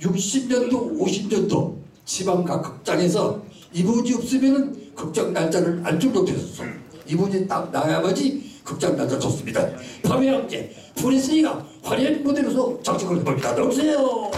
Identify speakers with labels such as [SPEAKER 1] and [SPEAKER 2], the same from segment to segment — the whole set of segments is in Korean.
[SPEAKER 1] 60년도 50년도 지방각 극장에서 이분이 없으면 극장 날짜를 알지 못했었어. 이분이 딱 나야만이 극장 날짜 좋습니다. 밤의 함께 프레슬리가 화려한 무대로서 장식을 해봅니다. 나오세요.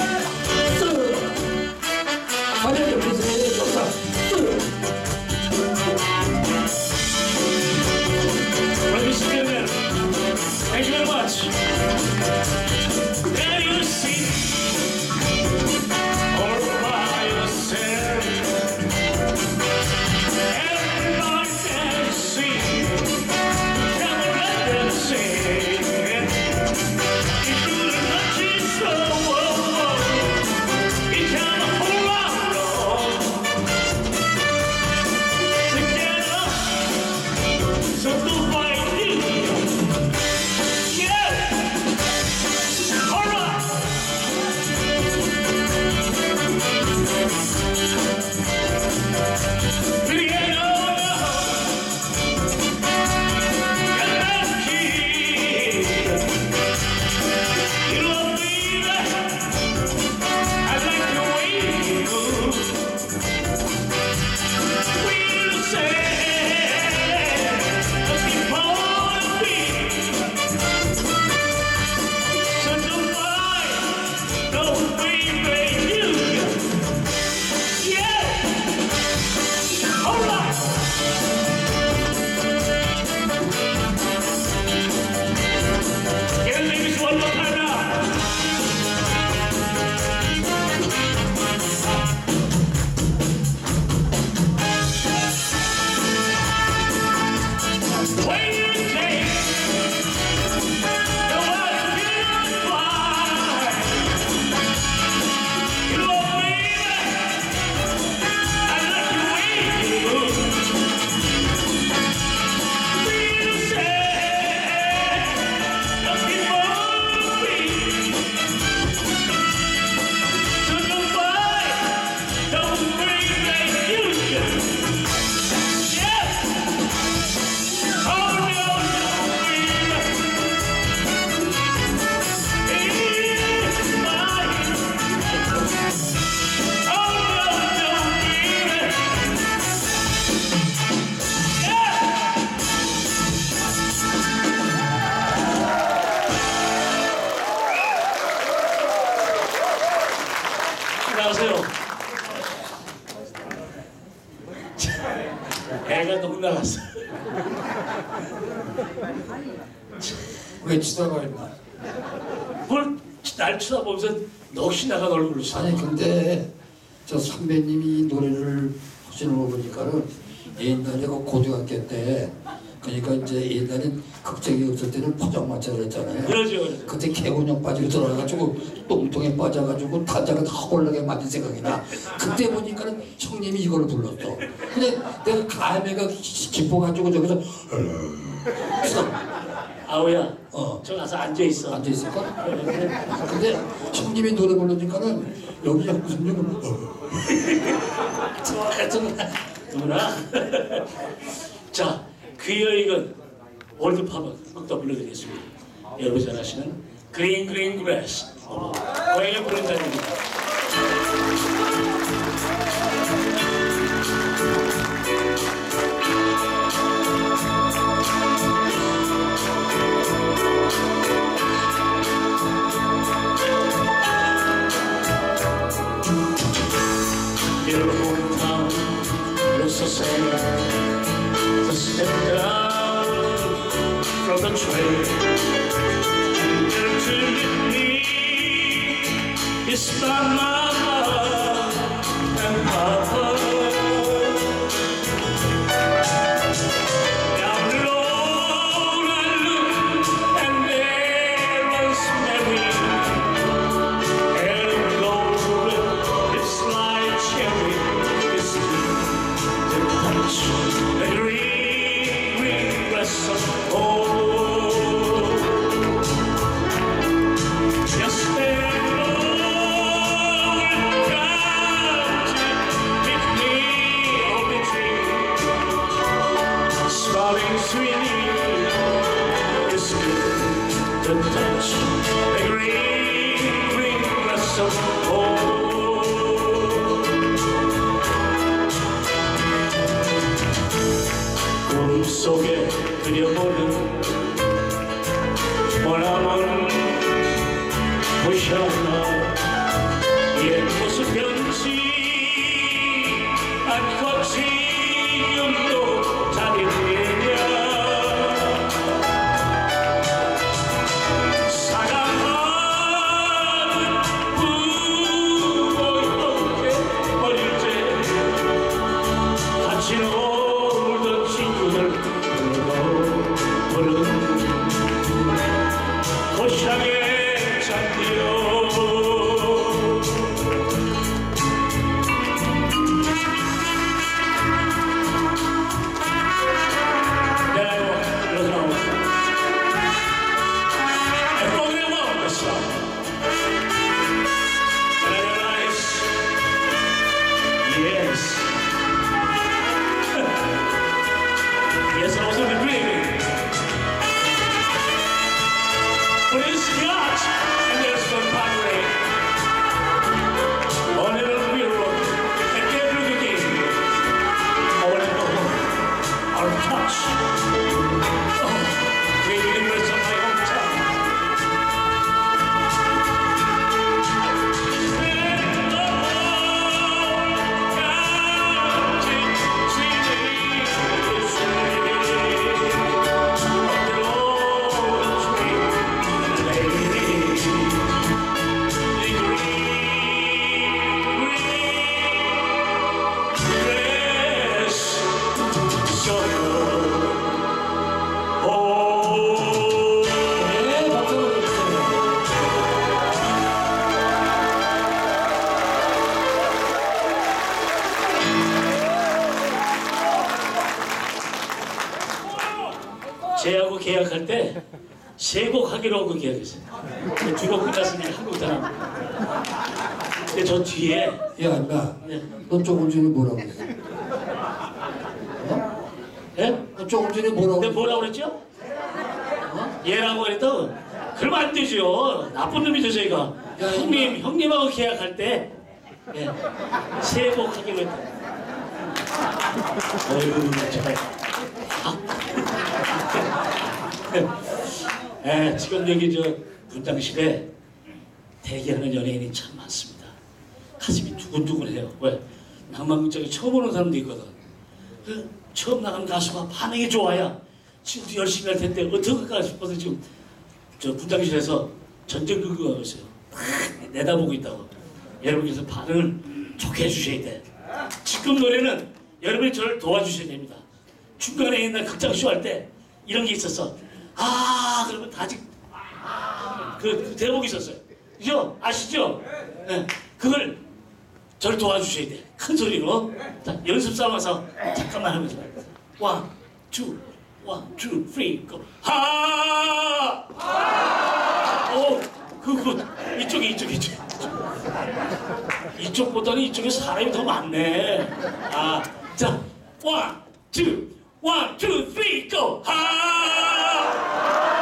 [SPEAKER 1] 화려한 프레슬리의 역사.
[SPEAKER 2] Thank you very much. There you see, all by yourself. Everybody can see. Come on, let them sing. If you look it slow, it can hold on long. Together, so do fight you. 나오세요. 애가 너무 나갔어.
[SPEAKER 1] 왜 치다가 있나?
[SPEAKER 2] 뭘 날 쳐다보면서 넋이 나간 얼굴로 쳐.
[SPEAKER 1] 아니 근데 저 선배님이 노래를 하시는 거 보니까는 옛날에 그 고등학교 때 그러니까 이제 옛날엔 극장이 없을 때는 포장마차를 했잖아요.
[SPEAKER 2] 그러죠.
[SPEAKER 1] 그때 개운형 빠지고 들어가가지고 똥통에 빠져가지고 타자가 다 올라게 만든 생각이 나. 그때 보니까는 형님이 이걸 불렀어. 근데 내가 감회가 깊어가지고 저기서
[SPEAKER 2] 아우야, 저 가서 앉아 있어.
[SPEAKER 1] 앉아 있을까? 근데 형님이 노래 부르니까는 여기가 무슨 욕을
[SPEAKER 2] 누구나. 자, 귀여이건 월드팝은 또 불러드리겠습니다. 여러분 잘 아시는 그린 그린 그래스. 고향에 부른다입니다. Your hometown looks the same. To step down from the train and there to meet me is my mama and papa. Down below I look and there was Mary, hair golden, lips like cherry, it's the touch, the green, green grass of home. Just there, oh, it got 옛 모습 변치 않고 지금도 잘해내냐 사랑하는 부모의 어릴 때 같이 놀던 친구들 부른 고향의 잔디요 Yes, I was only dreaming. But it's not, and there's no pottery. On a little mirror, and every game. I want to go home. Our touch. Oh, maybe the rest of my hometown.
[SPEAKER 1] 네, 박수 보내주세요.
[SPEAKER 2] 쟤하고 계약할 때 세 곡 하기로 하고 계약했어요. 두 곡 끝났으니까 한 곡 더 남아. 근데 저 뒤에
[SPEAKER 1] 야, 임마.
[SPEAKER 2] 네.
[SPEAKER 1] 너 조금 전에 뭐라고 그랬어?
[SPEAKER 2] 예?
[SPEAKER 1] 너 조금 전에 뭐라고
[SPEAKER 2] 내가
[SPEAKER 1] 그랬어?
[SPEAKER 2] 뭐라고 그랬죠? 얘라고 그랬다? 그러면 안 되죠. 나쁜 놈이죠 저희가.
[SPEAKER 1] 야,
[SPEAKER 2] 형님하고 계약할 때 예, 세 곡 하기로 했다. 어이구 정말. 예, 지금 여기 저 분당시대 대기하는 연예인이 참 많습니다. 가슴이 두근두근해요. 왜? 낭만극장에 처음 오는 사람도 있거든. 그 처음 나간 가수가 반응이 좋아야 지금도 열심히 할 텐데 어떡할까 싶어서 지금 저 분당실에서 전쟁극을 하고 있어요. 막 내다보고 있다고. 여러분께서 반응을 좋게 해주셔야 돼. 지금 노래는 여러분이 저를 도와주셔야 됩니다. 중간에 옛날 극장쇼 할 때 이런 게 있었어. 아 그러면 아직 그 대목이 있었어요. 그죠? 아시죠? 네. 그걸 저를 도와주셔야 돼. 큰 소리로. 자, 연습 삼아서 잠깐만 하면서. 1, 2, 1, 2, 3, go. 하! 오, 이쪽에. 이쪽보다는 이쪽에 사람이 더 많네. 아, 자, 1, 2, 1, 2, 3, go. 하!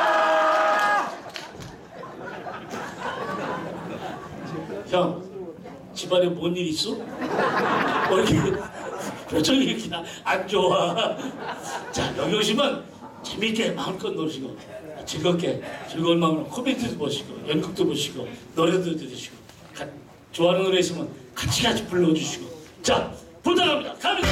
[SPEAKER 2] 형, 집안에 뭔 일 있어? 이렇게 표정이 이렇게 안 좋아. 자, 여기 오시면 재밌게 마음껏 놀시고 즐겁게 즐거운 마음으로 코미디도 보시고 연극도 보시고 노래도 들으시고 좋아하는 노래 있으면 같이 불러주시고 자, 부탁합니다. 갑니다.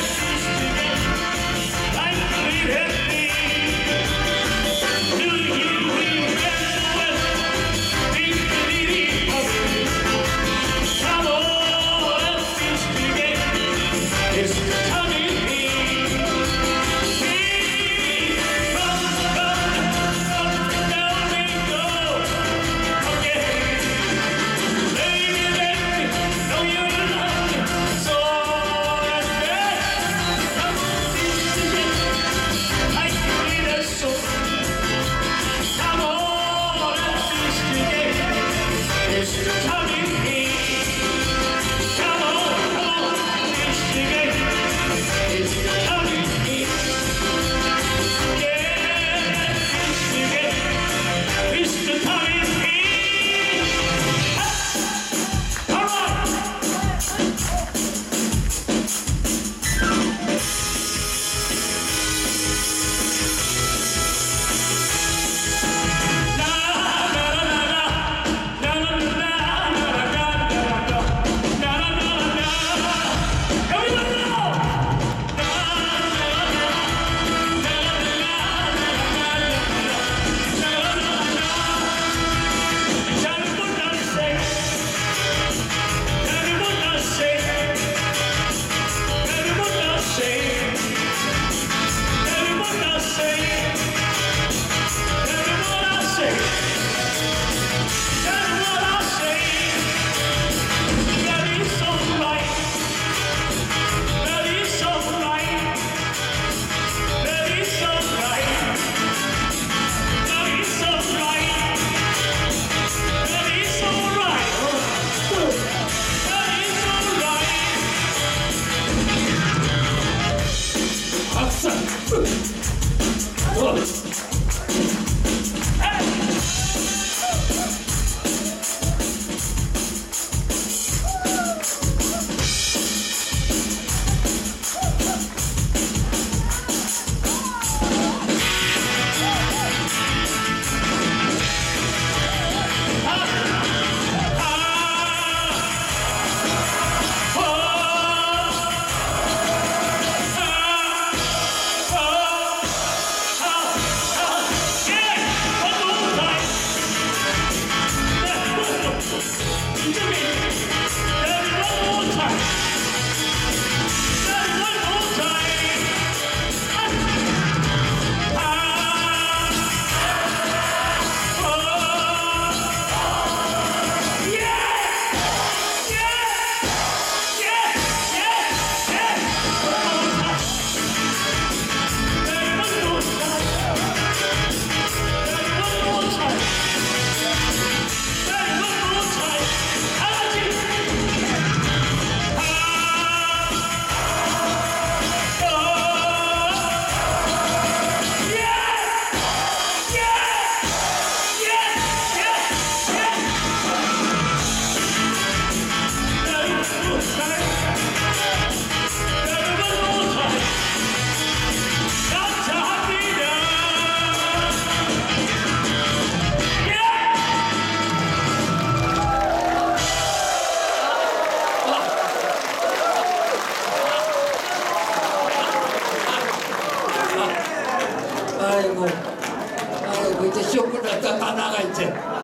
[SPEAKER 2] New Year.
[SPEAKER 1] 아이고, 아이고 이제 시험 끝났다 다 나가 이제.